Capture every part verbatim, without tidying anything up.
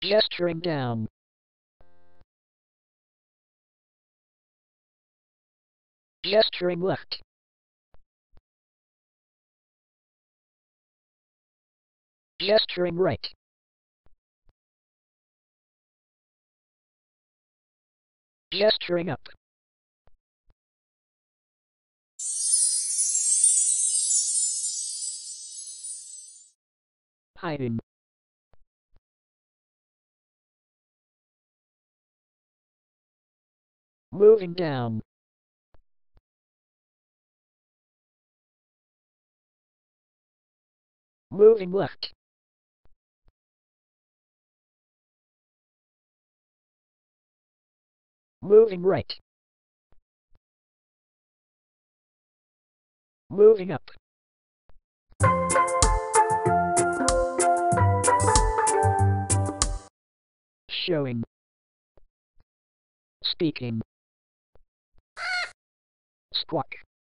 Gesturing down. Gesturing left. Gesturing right. Gesturing up. Hiding. Moving down. Moving left. Moving right. Moving up. Showing. Speaking. Squawk.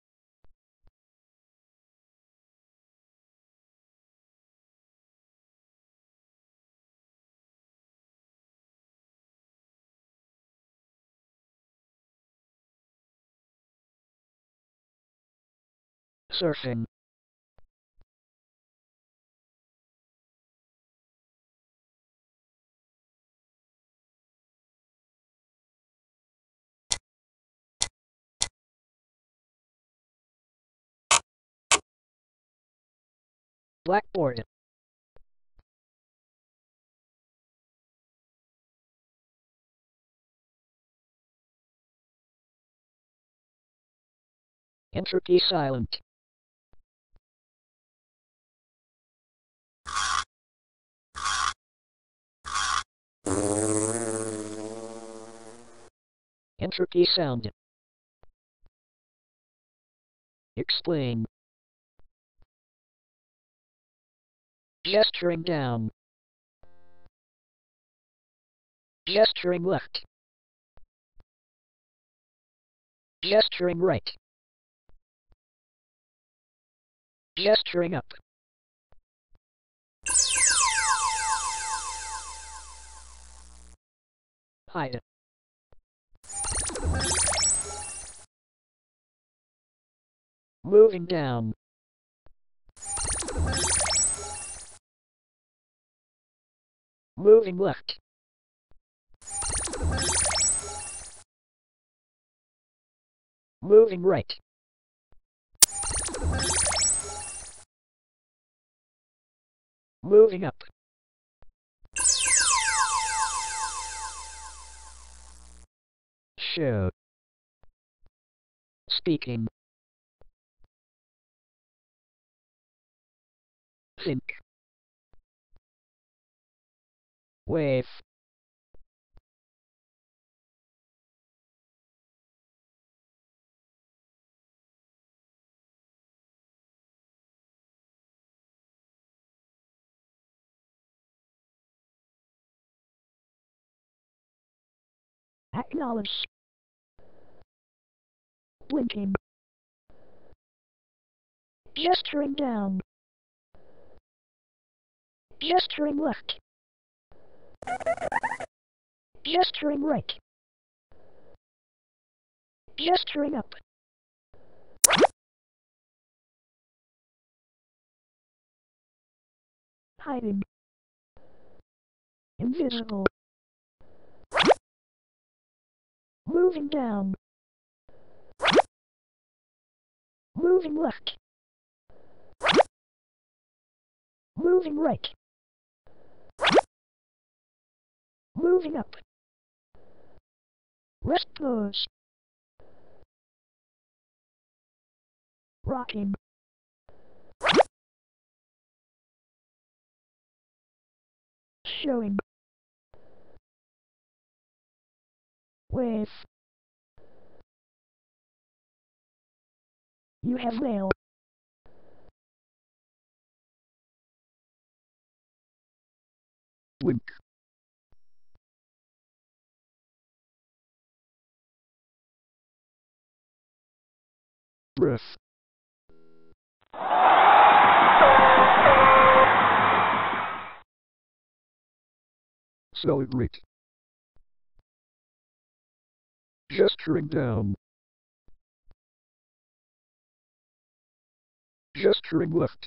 Surfing. Blackboard. Entropy silent. Entropy sound. Explain. Gesturing down. Gesturing left. Gesturing right. Gesturing up. Hide. Moving down. Moving left. Moving right. Moving up. Show. Speaking. Think. Wave. Acknowledge. Blinking. Gesturing down. Gesturing left. Gesturing right. Gesturing up. Hiding. Invisible. Moving down. Moving left. Moving right. Moving up. Rest pose. Rocking. Showing. Wave. You have mail. Wink. Breath. Celebrate. Gesturing down. Gesturing left.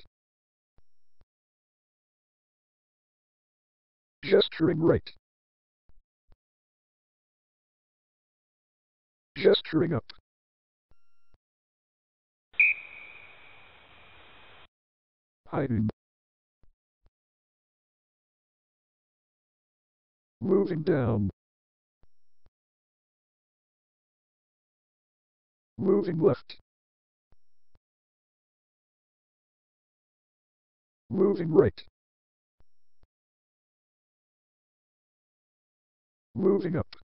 Gesturing right. Gesturing up. Hiding. Moving down. Moving left. Moving right. Moving up.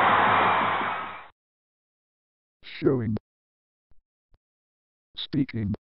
Showing. Speaking.